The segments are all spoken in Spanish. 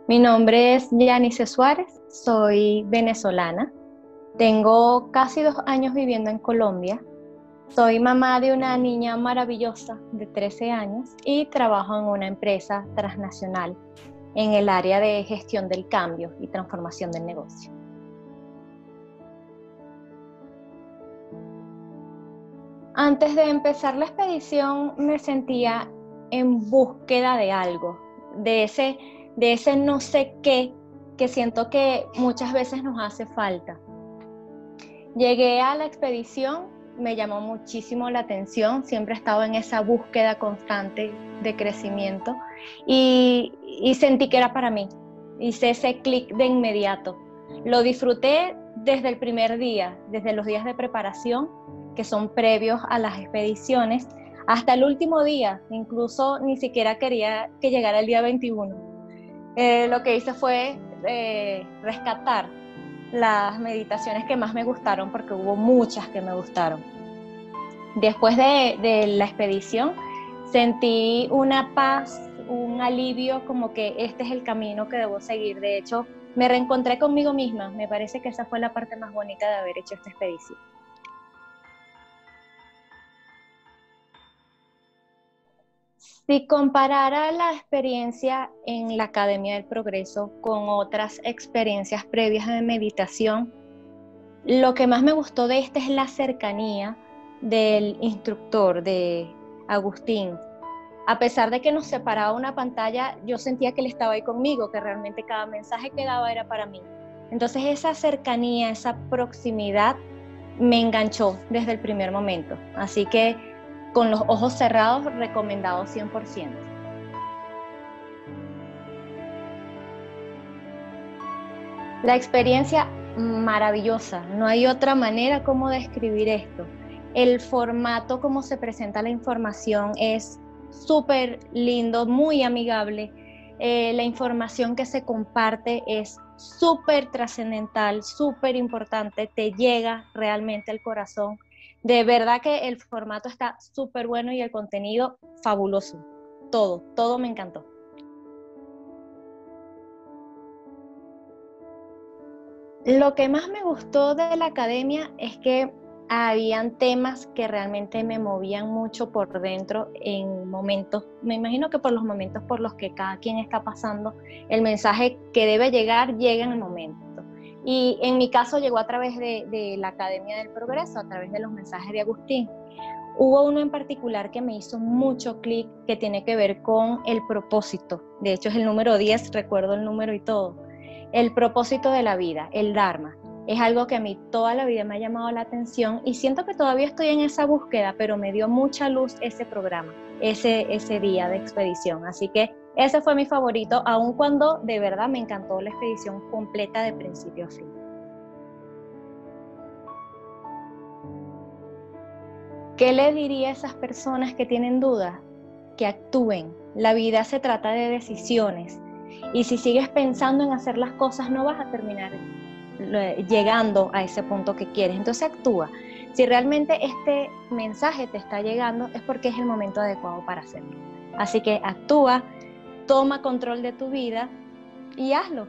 Mi nombre es Yanice Suárez, soy venezolana, tengo casi 2 años viviendo en Colombia, soy mamá de una niña maravillosa de 13 años y trabajo en una empresa transnacional en el área de gestión del cambio y transformación del negocio. Antes de empezar la expedición me sentía en búsqueda de algo, de ese no sé qué que siento que muchas veces nos hace falta. Llegué a la expedición, me llamó muchísimo la atención, siempre he estado en esa búsqueda constante de crecimiento y sentí que era para mí. Hice ese clic de inmediato. Lo disfruté desde el primer día, desde los días de preparación, que son previos a las expediciones, hasta el último día. Incluso ni siquiera quería que llegara el día 21. Lo que hice fue rescatar las meditaciones que más me gustaron, porque hubo muchas que me gustaron. Después de la expedición sentí una paz, un alivio, como que este es el camino que debo seguir. De hecho, me reencontré conmigo misma. Me parece que esa fue la parte más bonita de haber hecho esta expedición. Si comparara la experiencia en la Academia del Progreso con otras experiencias previas de meditación, lo que más me gustó de esta es la cercanía del instructor, de Agustín. A pesar de que nos separaba una pantalla, yo sentía que él estaba ahí conmigo, que realmente cada mensaje que daba era para mí. Entonces esa cercanía, esa proximidad me enganchó desde el primer momento. Así que con los ojos cerrados, recomendado 100%. La experiencia maravillosa, no hay otra manera como describir esto. El formato como se presenta la información es súper lindo, muy amigable. La información que se comparte es súper trascendental, súper importante, te llega realmente al corazón. De verdad que el formato está súper bueno y el contenido fabuloso. Todo me encantó. Lo que más me gustó de la academia es que habían temas que realmente me movían mucho por dentro en momentos, me imagino que por los momentos por los que cada quien está pasando, el mensaje que debe llegar llega en el momento. Y en mi caso llegó a través de la Academia del Progreso, a través de los mensajes de Agustín. Hubo uno en particular que me hizo mucho clic, que tiene que ver con el propósito. De hecho es el número 10, recuerdo el número y todo. El propósito de la vida, el Dharma, es algo que a mí toda la vida me ha llamado la atención y siento que todavía estoy en esa búsqueda, pero me dio mucha luz ese programa, ese día de expedición. Así que ese fue mi favorito, aun cuando de verdad me encantó la expedición completa de principio a fin. ¿Qué le diría a esas personas que tienen dudas? Que actúen. La vida se trata de decisiones. Y si sigues pensando en hacer las cosas, no vas a terminar llegando a ese punto que quieres. Entonces actúa. Si realmente este mensaje te está llegando, es porque es el momento adecuado para hacerlo. Así que actúa, toma control de tu vida y hazlo.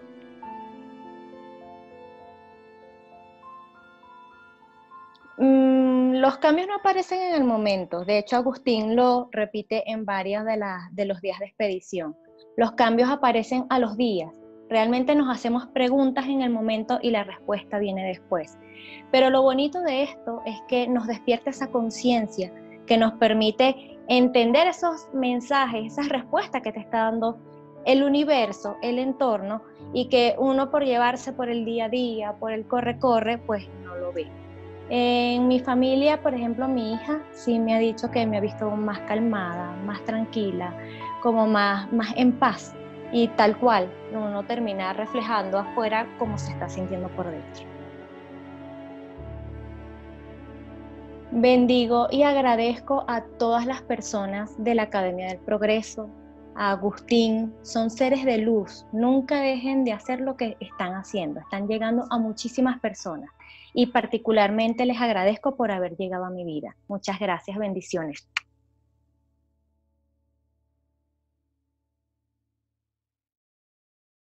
Los cambios no aparecen en el momento. De hecho, Agustín lo repite en varios de los días de expedición. Los cambios aparecen a los días. Realmente nos hacemos preguntas en el momento y la respuesta viene después. Pero lo bonito de esto es que nos despierta esa conciencia que nos permite entender esos mensajes, esas respuestas que te está dando el universo, el entorno, y que uno por llevarse por el día a día, por el corre-corre, pues no lo ve. En mi familia, por ejemplo, mi hija sí me ha dicho que me ha visto más calmada, más tranquila, como más en paz. Y tal cual, uno termina reflejando afuera cómo se está sintiendo por dentro. Bendigo y agradezco a todas las personas de la Academia del Progreso, a Agustín, son seres de luz. Nunca dejen de hacer lo que están haciendo. Están llegando a muchísimas personas y particularmente les agradezco por haber llegado a mi vida. Muchas gracias, bendiciones.